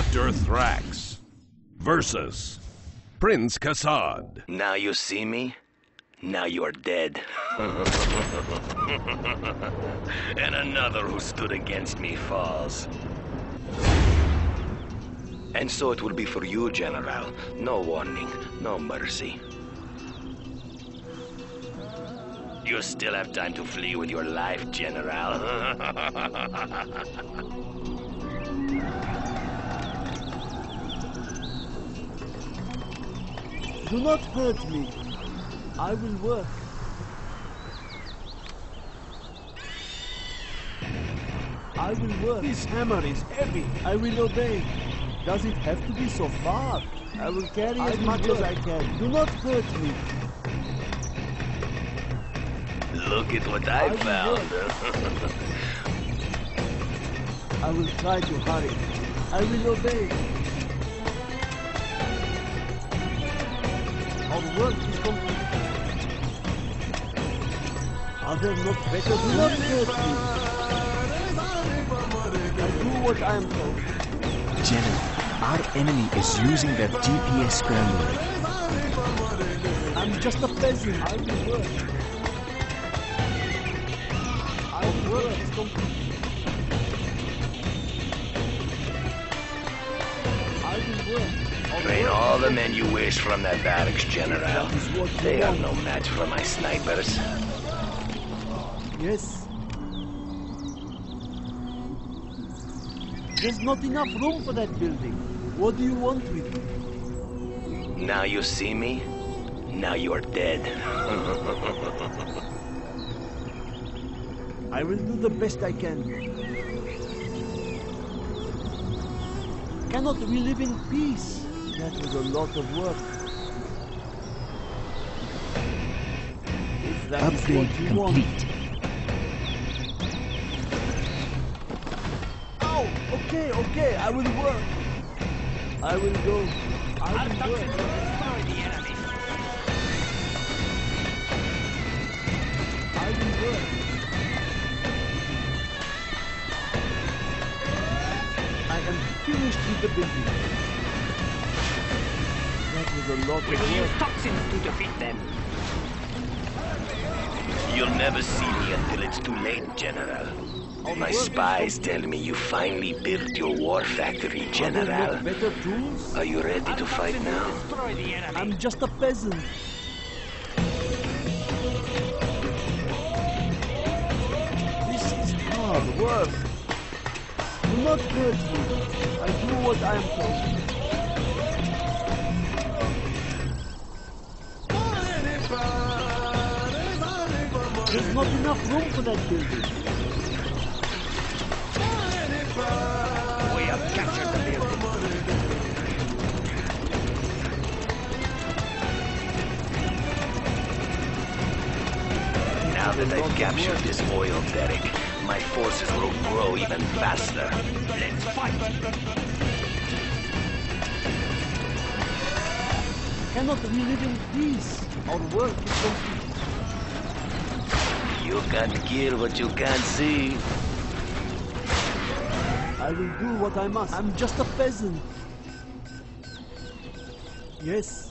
Dr. Thrax versus Prince Kassad. Now you see me? Now you are dead. And another who stood against me falls. And so it will be for you, General. No warning, no mercy. You still have time to flee with your life, General. Do not hurt me. I will work. I will work. This hammer is heavy. I will obey. Does it have to be so far? I will carry as much as I can. Do not hurt me. Look at what I found. I will try to hurry. I will obey. Our work is complete. Are there not better? Do not hurt me. I do what I am told. General, our enemy is using their GPS scrambler. I'm just a peasant. I will work. Our work is complete. I will work. Train all the men you wish from that barracks, General. They are no match for my snipers. Yes. There's not enough room for that building. What do you want with me? Now you see me? Now you are dead. I will do the best I can. Cannot we live in peace? That was a lot of work. If that is Upgrade what you complete. want. Oh, okay, I will work. I will go. I will work. I will work. I am finished with the building. That was a lot of We'll use work. toxins to defeat them. You'll never see me until it's too late, General. My spies tell me you finally built your war factory, Are there General. not better tools? Are you ready to fight now? Destroy the enemy. I'm just a peasant. This is hard work. Do not hurt me. I do what I am told. There's not enough room for that building. We have captured the building. Now that I've captured this oil derrick, my forces will grow even faster. Let's fight. Cannot we live in peace? Our work is complete. You can't kill what you can't see. I will do what I must. I'm just a peasant. Yes.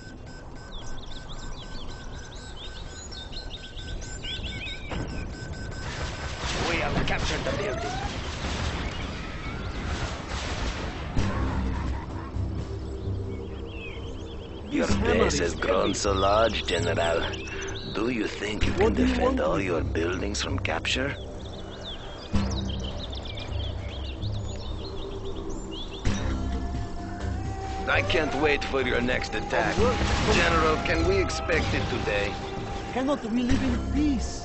We have captured the building. Your base has grown so large, General. Do you think you can What do you defend want all with your buildings from capture? I can't wait for your next attack. General, can we expect it today? Cannot we live in peace?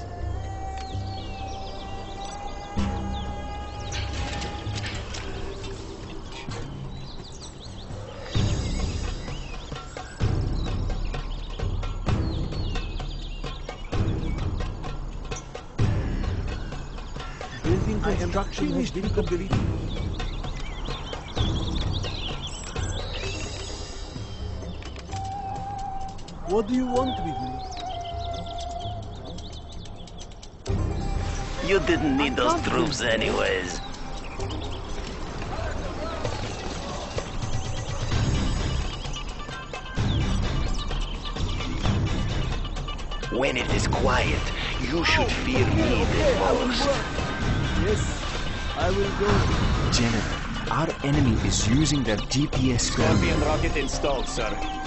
Building construction has been completed. What do you want with me? You didn't need those can't troops anyways. When it is quiet, you should fear me the most. Yes, I will go. General, our enemy is using their GPS scrambler. Scorpion rocket installed, sir.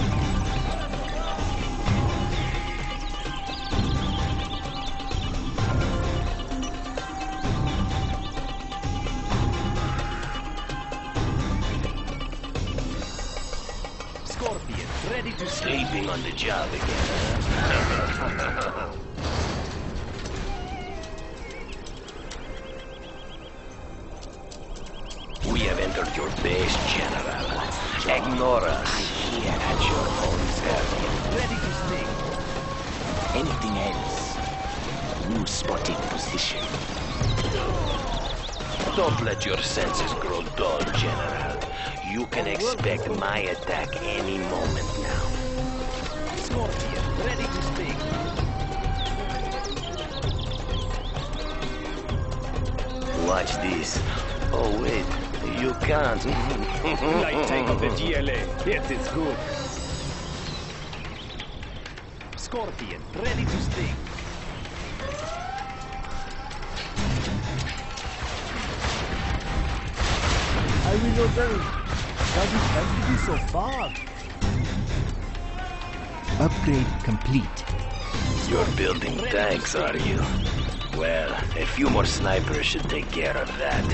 Scorpion, ready to Sleeping on the job again. We have entered your base, General. Ignore us. Here at your own service. ready to sting. Anything else? New spotting position. Don't let your senses grow dull, General. You can expect my attack any moment now. Scorpion, ready to sting. Watch this. Oh, wait. You can't. Light tank of the GLA. Yes, it's good. Scorpion, ready to sting. I will obey. Does it have to be so far? Upgrade complete. You're building tanks, are you? Well, a few more snipers should take care of that.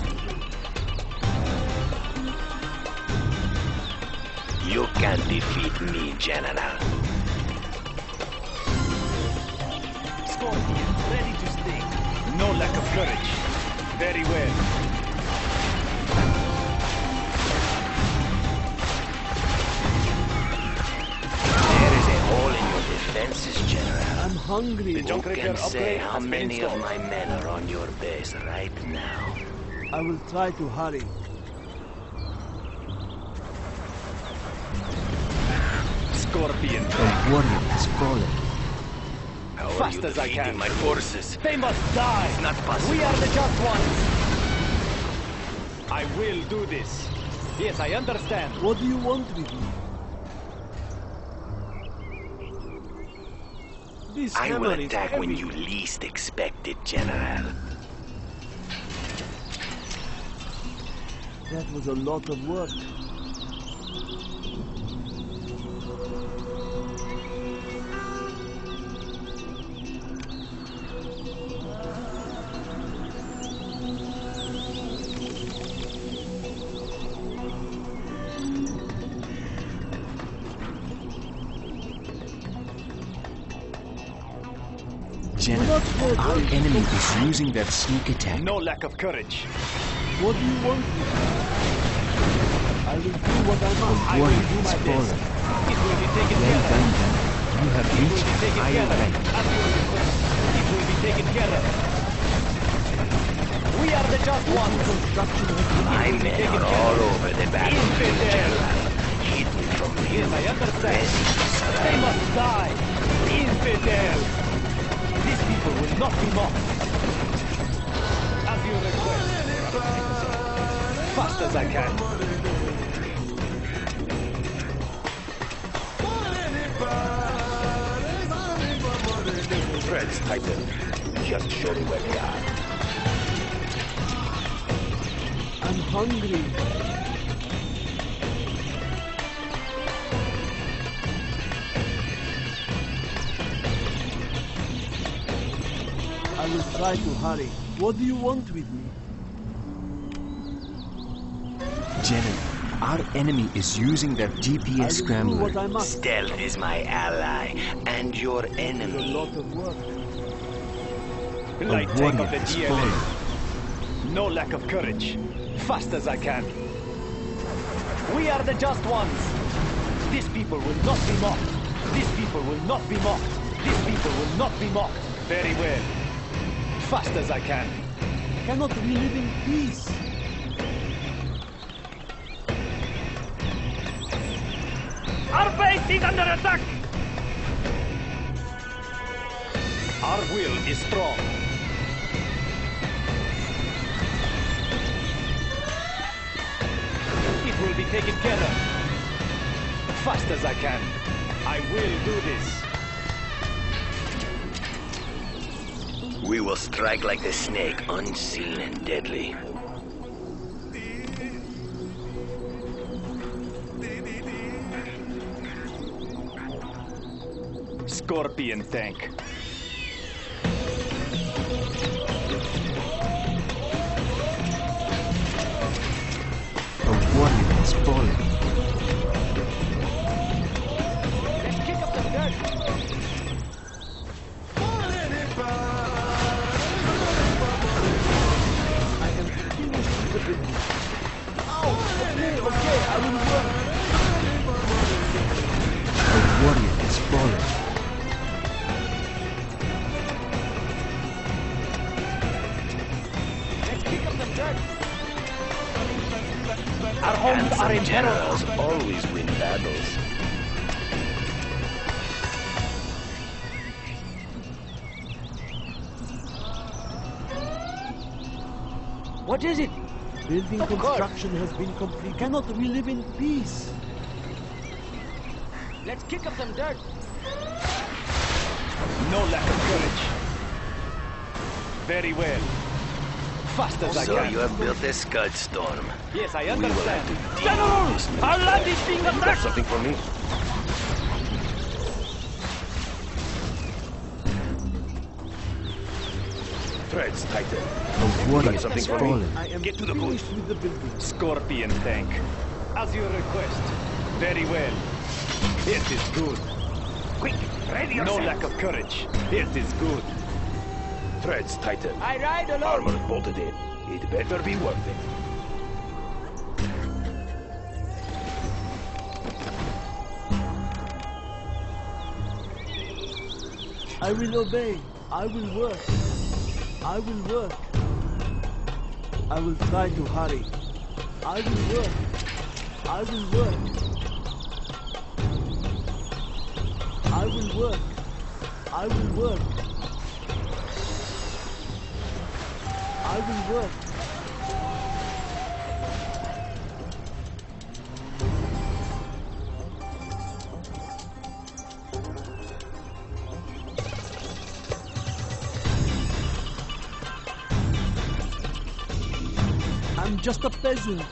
You can't defeat me, General. Scorpion, ready to sting. No lack of courage. Very well. There is a hole in your defenses, General. I'm hungry. The junk Who repair can say upgrade how has been many of installed. my men are on your base right now? I will try to hurry. Scorpion, A warrior has fallen. How are Fast you as I defeating can. my forces? they must die. It's not possible. We are the just ones. I will do this. Yes, I understand. What do you want with me? This I will hammer is attack when heavy. you least expect it, General. That was a lot of work. General, our enemy is using their sneak attack. No lack of courage. What do you want with me? I will do what I must. I will Warrior do my has best. fallen. It will be taken Well care of. done, General. You have It will reached be a taken higher care of. rank. As you request. It will be taken care of. We are the just ones. Construction has been My men taken are care all of. over the battlefield, Infidel. General. Hidden from you. Yes, I understand. Ready to They strike. must die. Infidel. These people will not be mocked. As you request. Fast as I can. Threads tighten. Just show me where they are. I'm hungry. I will try to hurry. What do you want with me? General, our enemy is using their I GPS will do scrambler. what I must. Stealth is my ally and your It's a enemy. lot of work. Light A tank warrior of the has GLA. fallen. No lack of courage. Fast as I can. We are the just ones. These people will not be mocked. These people will not be mocked. These people will not be mocked. Very well. Fast as I can. Cannot we live in peace? Our base is under attack! Our will is strong. It will be taken care of. Fast as I can. I will do this. We will strike like the snake, unseen and deadly. Scorpion tank. A warrior has fallen. Let's kick up the dirt. I am finished with the business. Oh, okay, I will work. A warrior has fallen. Let's kick up the dirt. Our homes are in peril. Generals always win battles. What is it? Building Of course. construction has been complete. Cannot we live in peace? Let's kick up some dirt. No lack of courage. Very well. Fast as I So can. you have built a Scud Storm. Yes, I We will understand. have to deal General! with this Our land is being You got attacked! something for me? Threads tighten. A warrior has something for me? fallen. I am Get to the point. finished with the building. Scorpion tank. As your request. Very well. It is good. Quick, ready No yourself. lack of courage. It is good. Threads tighten. I ride alone. Armor bolted in. It better be worth it. I will obey. I will work. I will work. I will try to hurry. I will work. I will work. I will work. I will work. I will work. I'm just a peasant.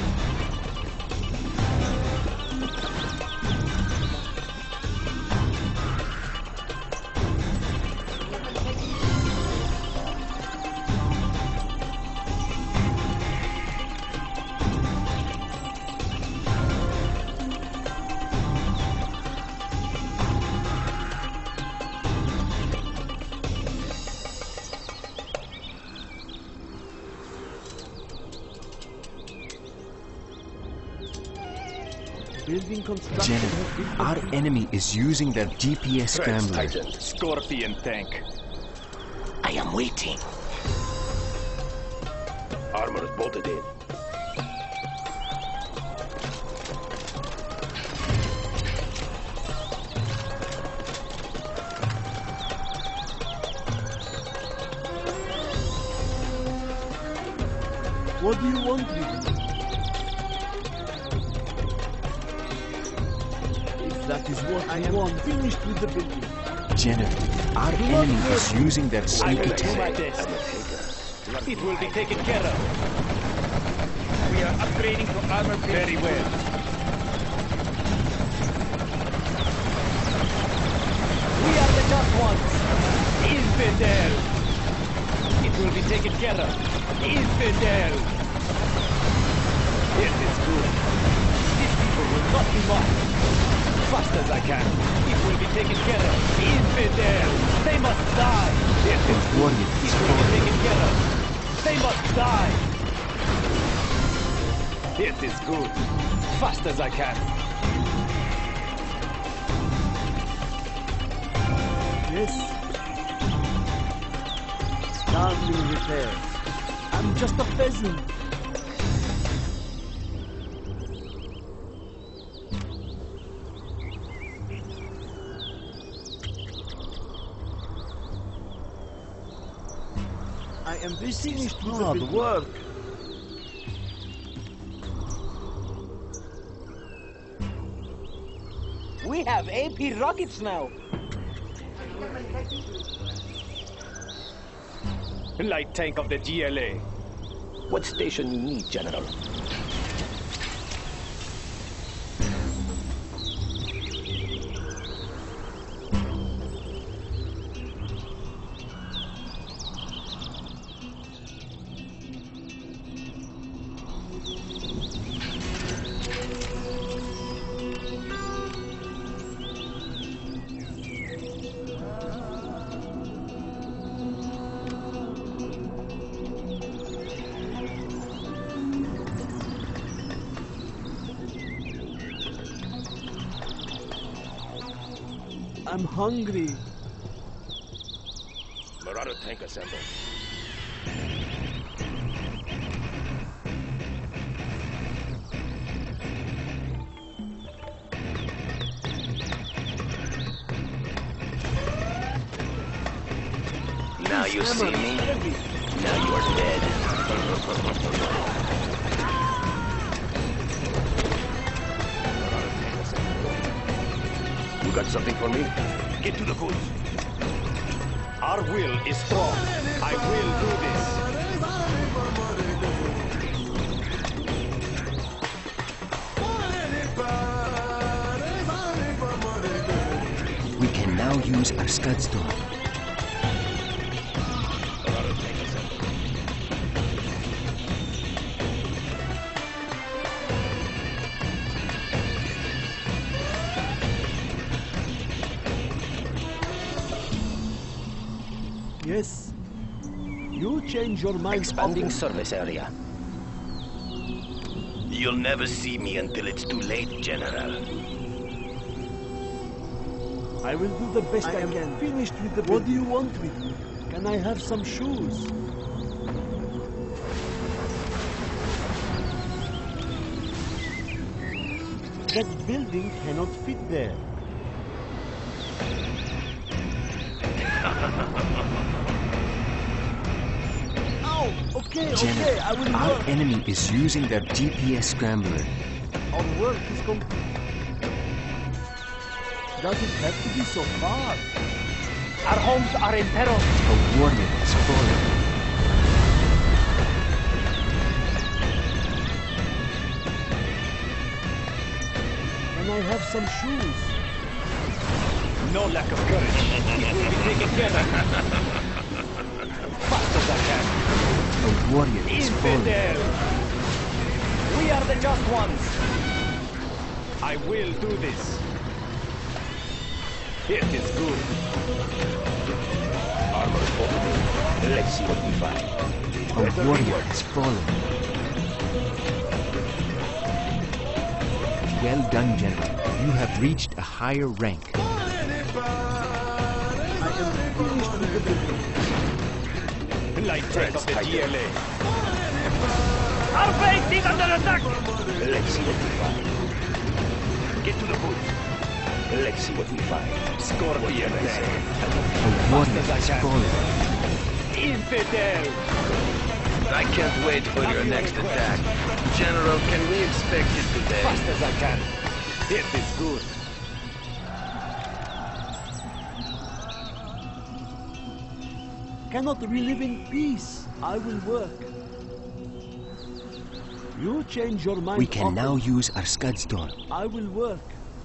Building construction has been General, our completed. enemy is using their GPS Threads scrambler. tightened. Scorpion tank. I am waiting. Armor bolted in. What do you want me to do? If that is what I want, finished with the building. General, our enemy is using their I sneaky will do my tactic. best. It will be taken care of. We are upgrading to armor. Very well. We are the just ones. Infidel. It will be taken care of. Infidel. It is good. These people will not be mocked. Fast as I can. It will be taken care of. Infidel. They must die. It is A warrior It has will be fallen. taken care of. They must die. It is good. Fast as I can. Yes. Starting repairs. I'm just a peasant. I am finished with hard work. We have AP rockets now. Light tank of the GLA. What station you need, General? I'm hungry. Marauder tank assembled. Now you see me. Now you are dead. You got something for me? Get to the goods. Our will is strong. I will do this. We can now use our scud storm. Yes. You change your mind. Expanding often. service area. You'll never see me until it's too late, General. I will do the best I can. Finished with the. What do you want with me? Can I have some shoes? That building cannot fit there. Ow! Okay, General, I will our work. enemy is using their GPS scrambler. Our work is complete. Does it have to be so far? Our homes are in peril. A warrior has fallen. Can I have some shoes? No lack of courage. It will be taken care of. Fast as I can. A warrior has fallen. Infidel! We are the just ones. I will do this. It is good. Armor opening. Let's see what we find. A warrior has fallen. Well done, General. You have reached a higher rank. I am finished with the building. Light tank of the GLA. Our base is under attack! Let's see what we find. Get to the booth. Let's see what we find. Scorpion tank. A warrior has fallen. Infidel! I can't wait for your next attack. General, can we expect it today? Fast as I can. It is good. Cannot we live in peace? I will work. You change your mind. We can often. now use our scud storm. I will work.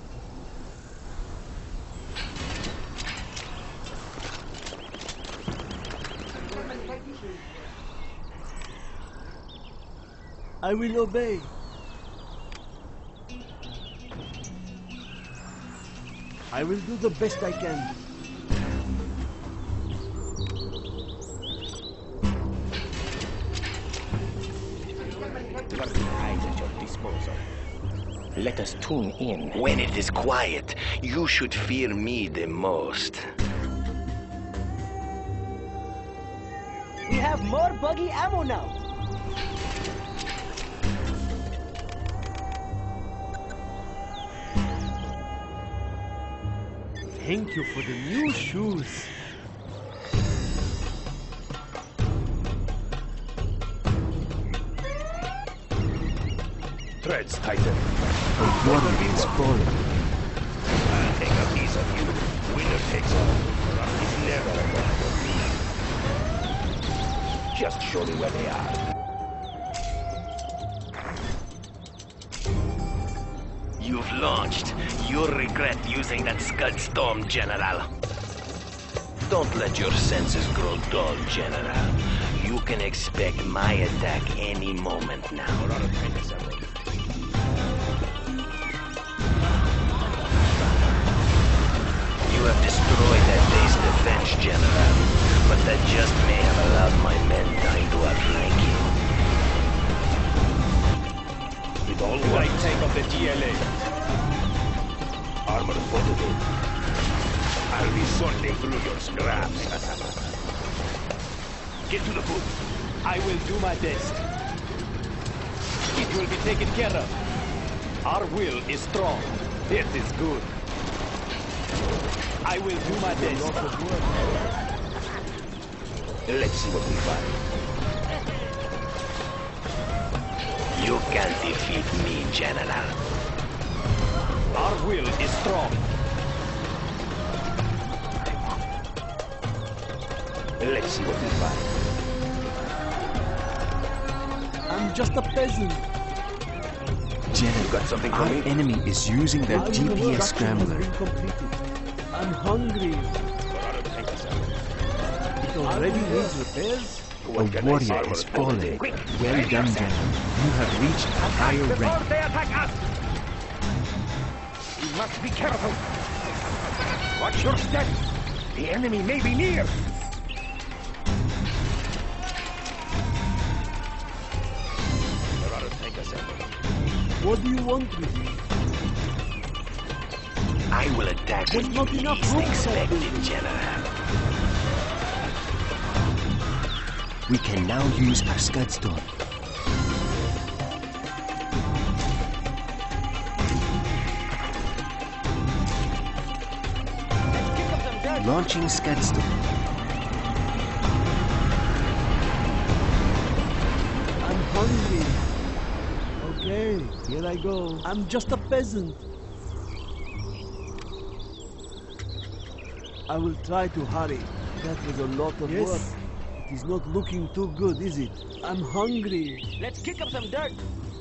I will obey. I will do the best I can. Eyes at your disposal. Let us tune in. When it is quiet, you should fear me the most. We have more buggy ammo now. Thank you for the new shoes. Treads tighten. A warrior has fallen. I'll take a piece of you. Winner takes all. It's never about me. Just show me where they are. You've launched. You'll regret using that Scud Storm, General. Don't let your senses grow dull, General. You can expect my attack any moment now. You have destroyed that base defense, General, but that just may have allowed my men time to outflank you. It all Light tank of the GLA. Armor fortitude. I'll be sorting through your scraps. Get to the booth. I will do my best. It will be taken care of. Our will is strong. It is good. I will do my best. Let's see what we find. You can't defeat me, General. Our will is strong. Let's see what we find. I'm just a peasant. General, got something for our me? enemy is using their I will GPS work. scrambler. Has been completed. I'm hungry. It already needs repairs. A warrior has fallen. Well done, General. You have reached a higher rank. They attack us! We must be careful. Watch your step. The enemy may be near. What do you want with me? I will attack There's when you not enough least room for expect this. it, General. We can now use our Scud Storm. Launching Scud Storm. I'm hungry. Okay, here I go. I'm just a peasant. I will try to hurry. That was a lot of work. It is not looking too good, is it? I'm hungry. Let's kick up some dirt.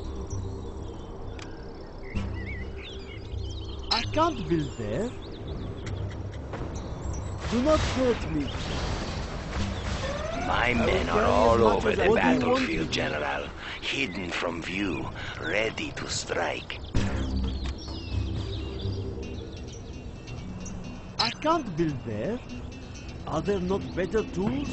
I can't build there. Do not hurt me. My men carry are as all much over as the I want. battlefield, General. Hidden from view, ready to strike. I can't build there. Are there not better tools?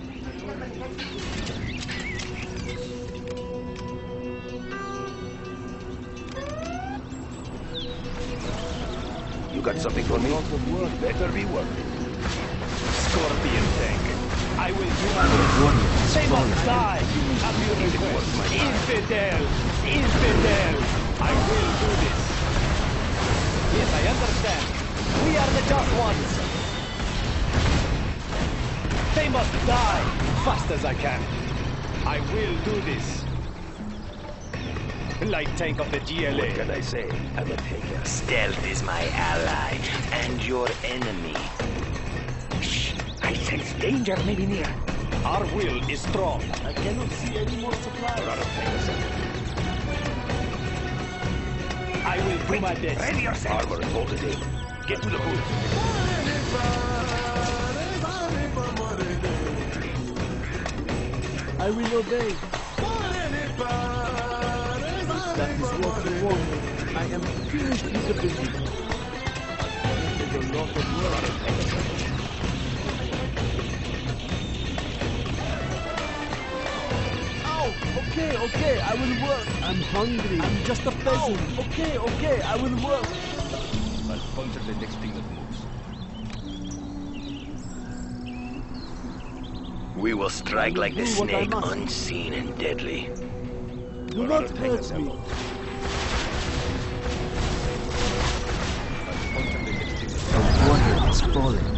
You got something for me? It better be worth it. Scorpion tank. I will do my Our best. warrior has They fallen. must die. At your request. Infidel! Infidel! I will do this. Yes, I understand. We are the just ones. They must die. Fast as I can. I will do this. Light tank of the GLA. What can I say? I'm a taker. Stealth is my ally and your enemy. Shh! I sense danger may be near. Our will is strong. I cannot see any more supplies. I will do my best. Ready yourself. Armor is bolted in. Get to the booth. I will obey. That is what you want. I am finished with the building. It is a lot of work. Ow! Okay, I will work. I'm hungry. I'm just a peasant. Okay, I will work. We will strike like the Do what I snake, must. unseen and deadly. Do not hurt me. A warrior has fallen.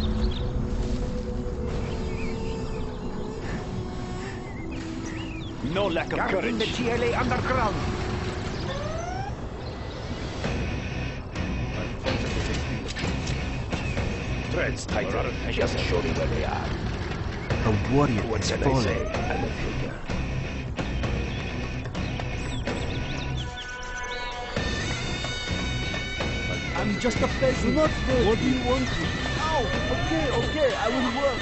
No lack of courage. The GLA underground. Treads tighter. Just show me where they are. A A warrior What has can I fallen. say? I'm a figure. I'm just a peasant. Do not hurt. What do you want to? Ow! Okay, I will work.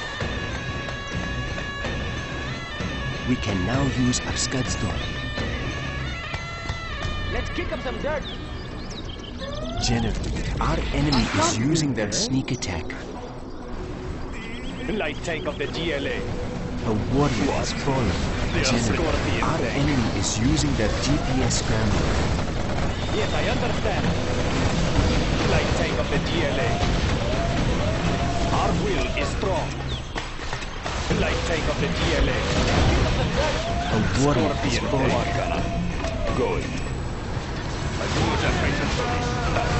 We can now use our Scudstorm. Let's kick up some dirt. General, our enemy is using their sneak attack. Light tank of the GLA. A warrior has fallen. General, our enemy is using their GPS scrambler. Yes, I understand. Light tank of the GLA. Our will is strong. Light tank of the GLA. A warrior has fallen. Going. I do not have patience for this.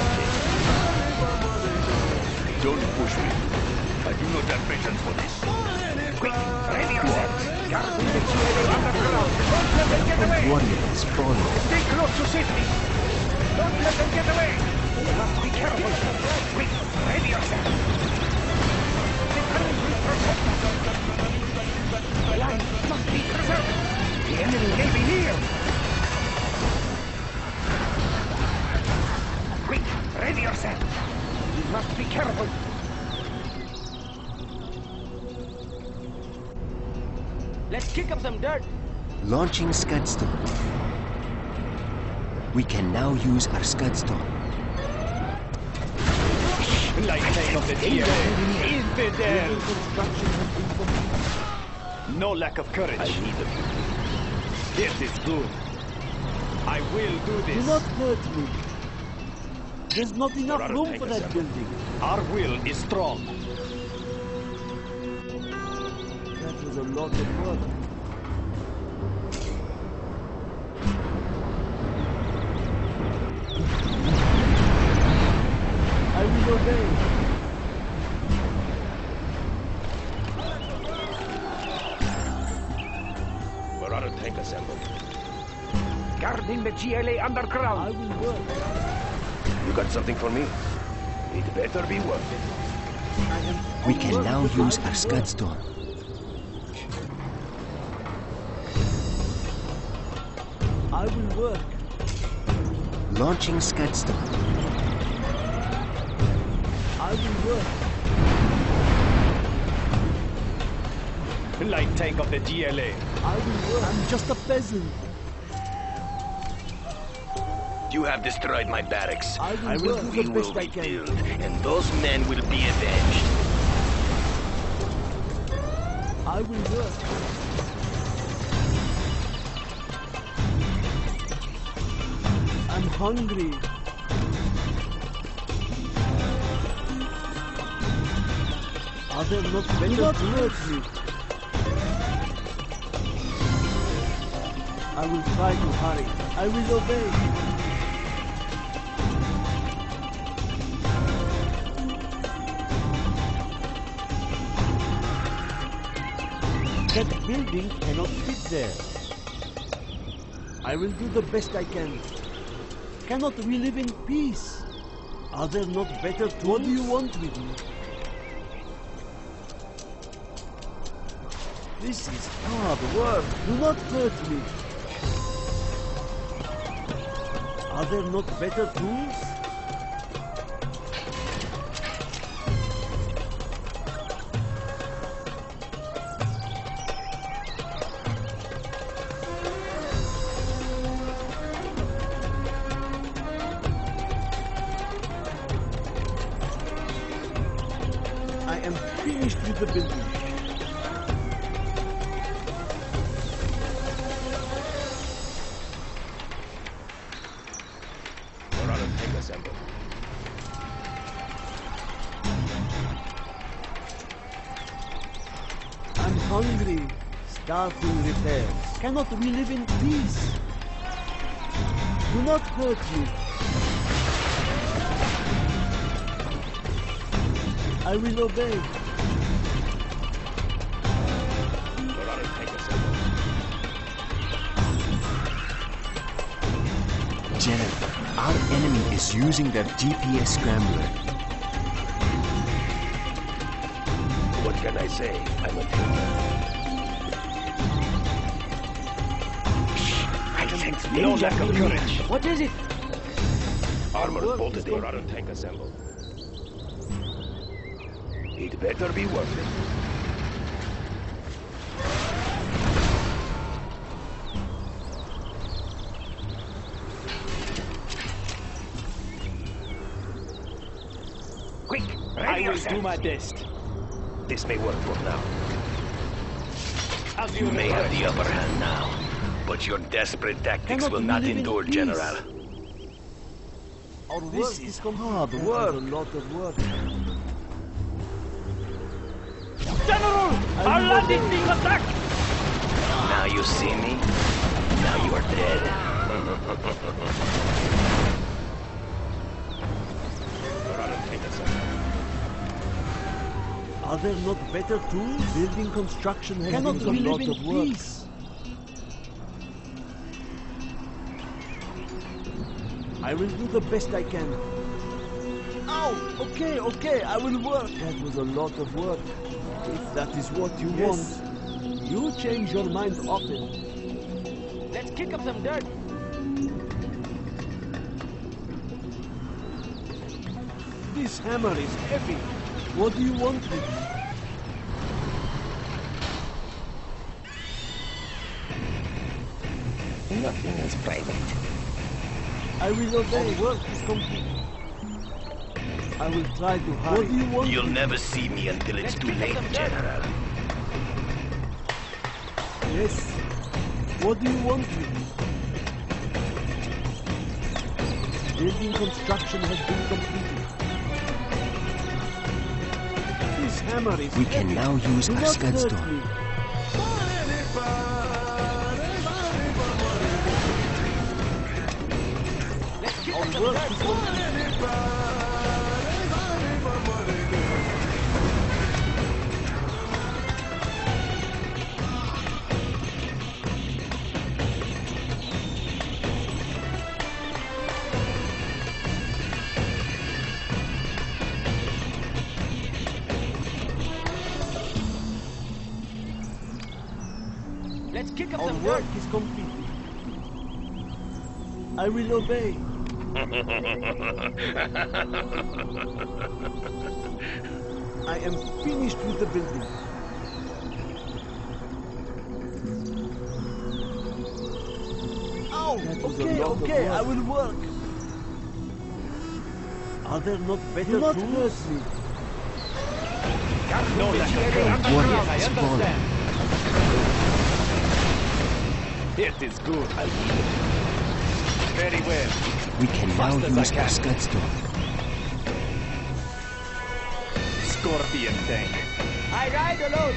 Don't push me. I do not have patience for this. Quick, ready yourself. Guarding the GLA underground. Don't let them get A away. warrior has fallen. Stay close to safety. Don't let them get away. You must be careful. Quick, ready yourself. The tunnel will protect us. The line must be preserved. The enemy may be near. Quick, ready yourself. You must be careful. Let's kick up some dirt. Launching Scudstorm. We can now use our Scudstorm. Light tank of the GLA. Infidel. No lack of courage. I need them. This is good. I will do Do this. not hurt me. There's not enough room for that building. Our will is strong. That was a lot of work. I will obey. We're out of tank assembled. Guarding the GLA I underground. will work. You got something for me? It better be worth it. We can now use our Scudstorm. I will work. Launching Scudstorm. I will work. Light tank of the GLA. I will work. I'm just a peasant. You have destroyed my barracks. I will We do the will best I can. rebuild, and those men will be avenged. I will work. I'm hungry. Are there not better? Do not hurt me. I will try to hurry. I will obey. That building cannot fit there. I will do the best I can. Cannot we live in peace? Are there not better tools? What do you want with me? This is hard work. Do not hurt me. Are there not better tools? I am finished with the building. We're out of tank assembled. I'm hungry. Starting repairs. Cannot we live in peace? Do not hurt me. I will obey. We're out of tank assembled. General, our enemy is using their GPS scrambler. What can I say? I'm a dreamer. I sense No danger lack of coming. courage. What is it? Armor bolted in. Radar tank assembled. It better be worth it. Quick! I will do my best. This may work for now. As You may have the upper hand now, but your desperate tactics Cannot will we not live in endure, peace? General. Our This work is is hard complete. work. There's a lot of work. General! Our land is being attacked! Now you see me? Now you are dead. Are there not better tools? Building construction has Cannot been we a live lot in of work. peace? I will do the best I can. Ow! Okay, I will work. That was a lot of work. If that is what you Yes. want, you change your mind often. Let's kick up some dirt. This hammer is heavy. What do you want with it? Nothing is private. I will obey. Our work is complete. I will try to hurry. What do you want? You'll never see me until it's too late, General. Yes. What do you want with me? Building construction has been completed. This hammer is We can heavy. now use Do our not Scud hurt Storm. me. Let's kick Our up some work dirt. is complete. Let's kick up Our some work dirt. is completed. I will obey. I am finished with the building. Ow! Okay, I will work. Are there not better Do not tools? hurt me. No lack of courage. The warrior I has fallen. understand. It is good. Very well. We can now Fast as I use our can. Scud Storm. Scorpion tank. I ride alone.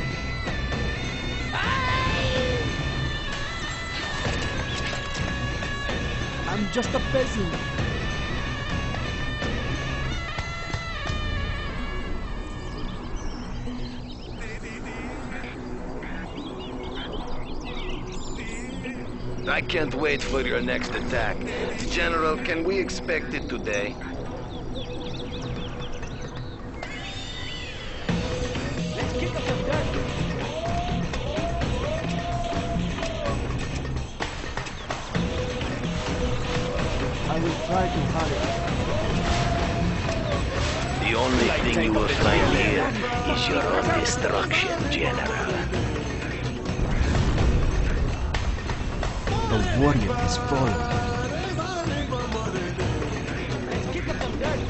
I'm just a peasant. I can't wait for your next attack. General, can we expect it today? Let's kick up some dirt. I will try to hurry. The only thing you will find here is your own destruction, General. The warrior has fallen. Let's kick up some dirt.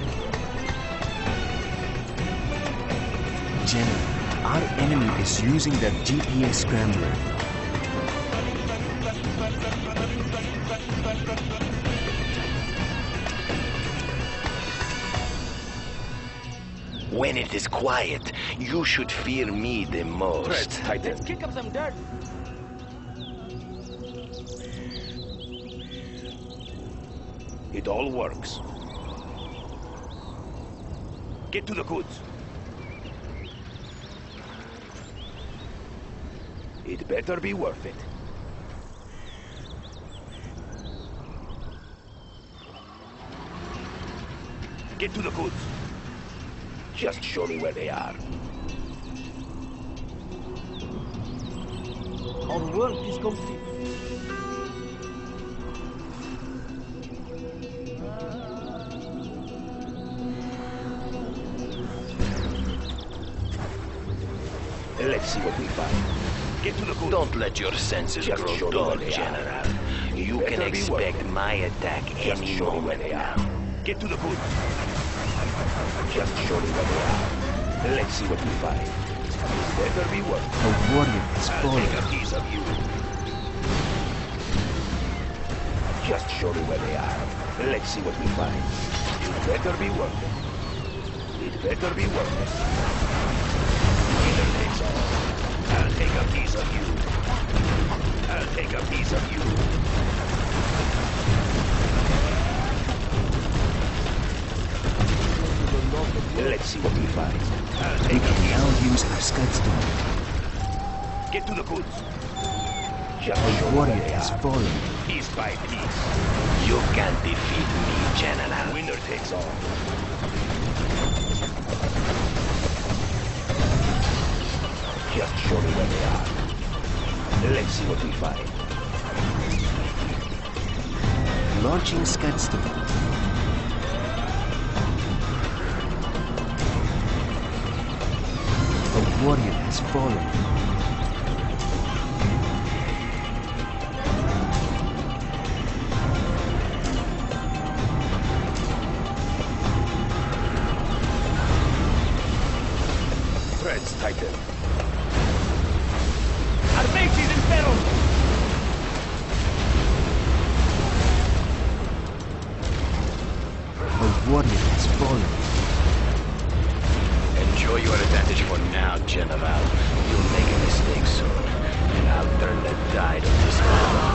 General, our enemy is using their GPS scrambler. When it is quiet, you should fear me the most. Let's kick up some dirt. It all works. Get to the goods. It better be worth it. Get to the goods. Just show me where they are. Our work is complete. Let's see what we find. Get to the goods. Don't let your senses grow dull, General. You can expect my attack any moment now. Get to the goods. Just show me where they are. Let's see what we find. Better be worth. A warrior has I'll fallen. take a piece of you. Just show me where they are. Let's see what we find. It better be worth it. It better be worth it. Either takes all. I'll take a piece of you. I'll take a piece of you. Let's see what we find. I'll We take a can piece now of you. use our Scudstorm. Get to the goods. Just A show me warrior where they has are. fallen. Piece by piece. You can't defeat me, General. Winner takes all. Just show me where they are. Let's see what we find. Launching Scudstorm. A warrior has fallen. Threads tighten. Our base is in peril! A warrior has fallen. Enjoy your advantage for now, General. You'll make a mistake soon, and I'll turn the tide of this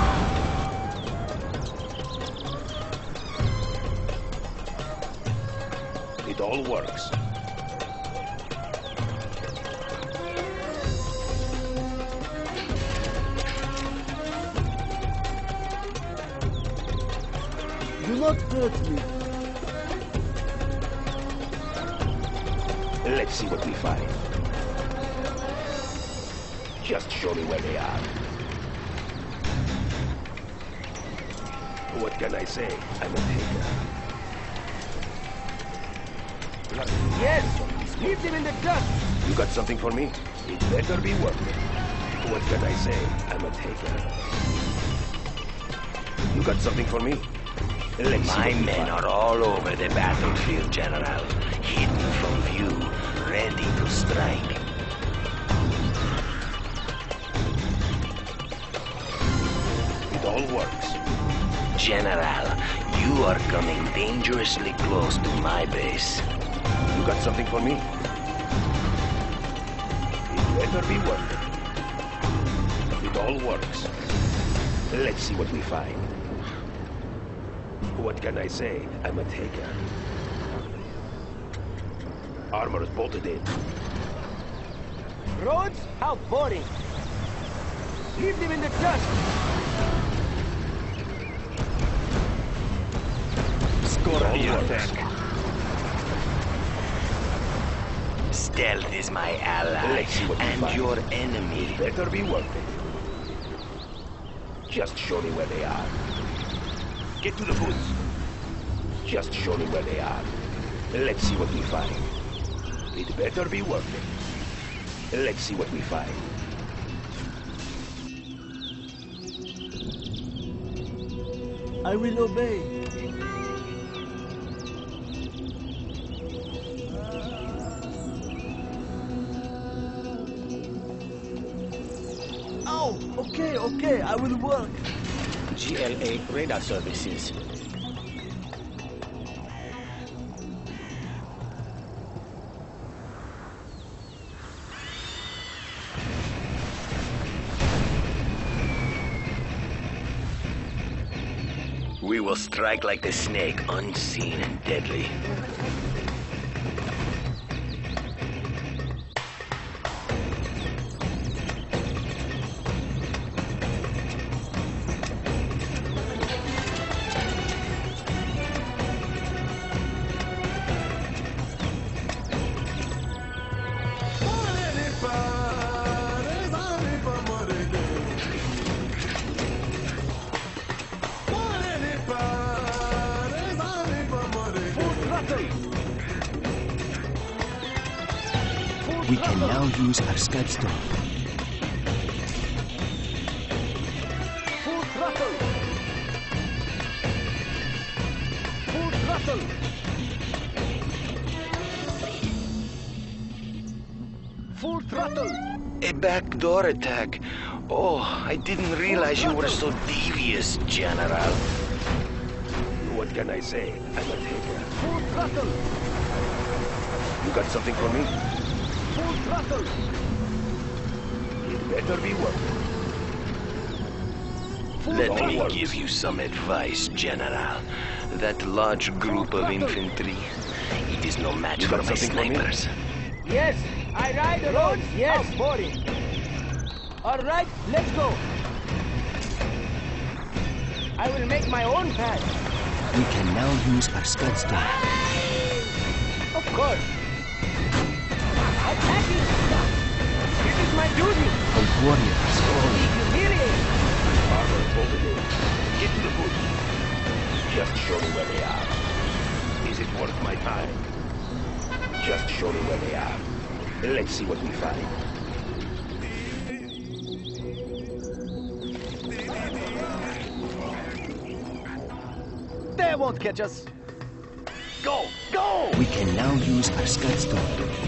battle. It all works. Do not hurt me. Let's see what we find. Just show me where they are. What can I say? I'm a taker. Yes! Leave them in the dust! You got something for me? It better be worth it. What can I say? I'm a taker. You got something for me? Let's see. My men are all over the battlefield, General. Hidden from view, ready to strike. It all works. General, you are coming dangerously close to my base. You got something for me? It better be worth it. It all works. Let's see what we find. What can I say? I'm a taker. Armor is bolted in. Roads? How boring! Leave them in the dust! Score the attack. Stealth is my ally, and your enemy. Better be worth it. Just show me where they are. Get to the goods. Just show me where they are. Let's see what we find. It better be worth it. Let's see what we find. I will obey. Oh, okay, I will work. GLA radar services. We will strike like the snake, unseen and deadly. We can now use our Scud Storm. Full throttle! Full throttle! Full throttle! A backdoor attack. Oh, I didn't realize you were so devious, General. What can I say? I'm a taker. Full throttle! You got something for me? Full throttle! It better be worth it. Let me give you some advice, General. That large group of infantry, it is no match You for got my something for me? snipers. Yes, I ride alone. Yes. How boring! All right, let's go. I will make my own path. We can now use our Scud Storm. Of course. Attacking! It is my duty. A warrior has Be fallen. humiliated. Armor bolted in. Get to the booth. Just show me where they are. Is it worth my time? Just show me where they are. Let's see what we find. They won't catch us! Go! Go! We can now use our Scud Storm.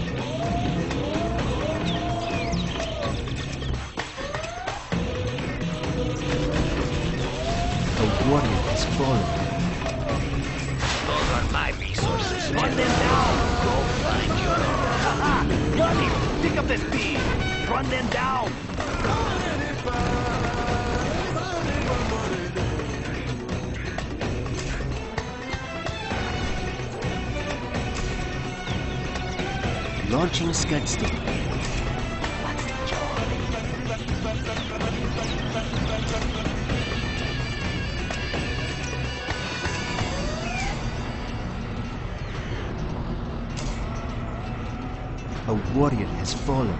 A warrior has fallen. Those are my resources. Run them down. Go find your own. Got him! Pick up the speed! Run them down! Launching Scud Storm. A warrior has fallen.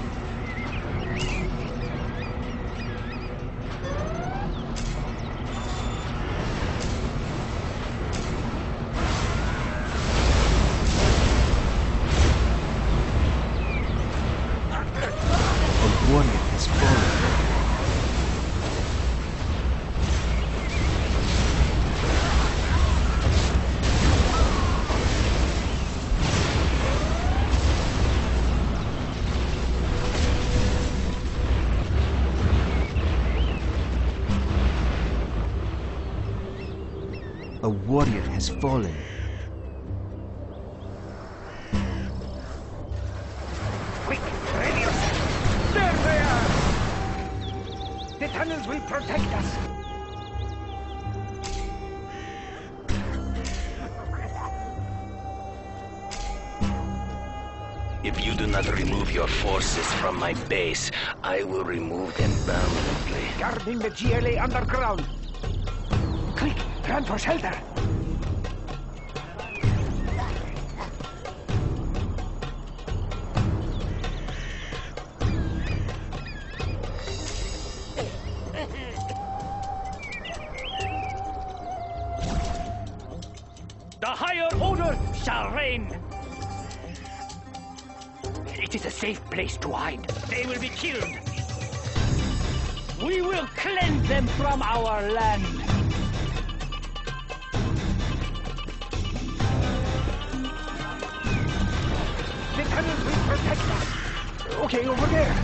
A warrior has fallen. A warrior has fallen. Quick! Ready yourself! There they are! The tunnels will protect us! If you do not remove your forces from my base, I will remove them permanently. Guarding the GLA underground! Quick! Run for shelter! The higher order shall reign! It is a safe place to hide. They will be killed. We will cleanse them from our land. The tunnels will protect us. Okay, over there.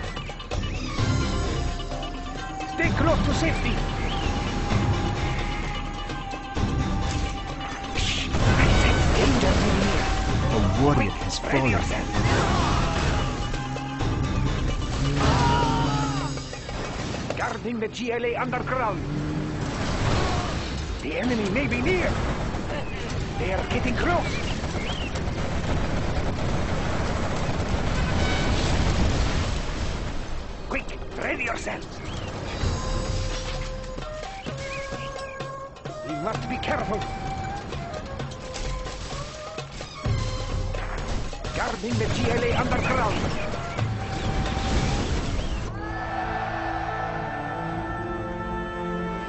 Stay close to safety. Shh! I sense danger near. A warrior has Ready fallen. yourself. Guarding the GLA underground. The enemy may be near. They are getting close. Quick, ready yourself. We must be careful. Guarding the GLA underground.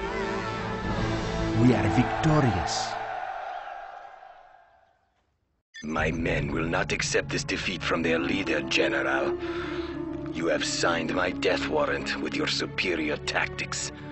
We are victorious. My men will not accept this defeat from their leader, General. You have signed my death warrant with your superior tactics.